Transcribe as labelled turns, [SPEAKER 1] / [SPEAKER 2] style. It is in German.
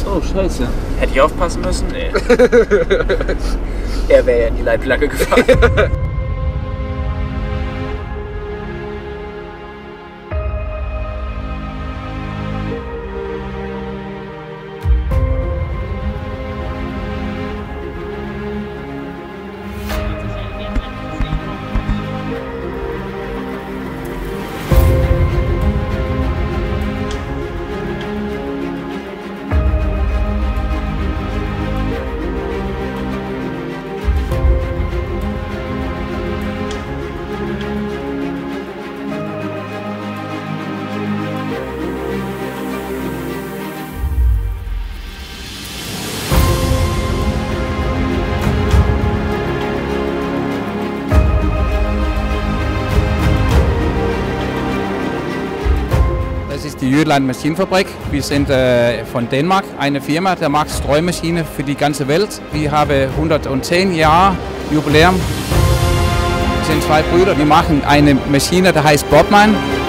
[SPEAKER 1] Oh, scheiße.
[SPEAKER 2] Hätte ich aufpassen müssen? Nee. Er wäre ja in die Leitplanke gefahren.
[SPEAKER 3] Das ist die Jütland Maschinenfabrik. Wir sind von Dänemark, eine Firma, der macht Streumaschinen für die ganze Welt. Wir haben 110 Jahre Jubiläum. Wir sind zwei Brüder, wir machen eine Maschine, die heißt Bobman.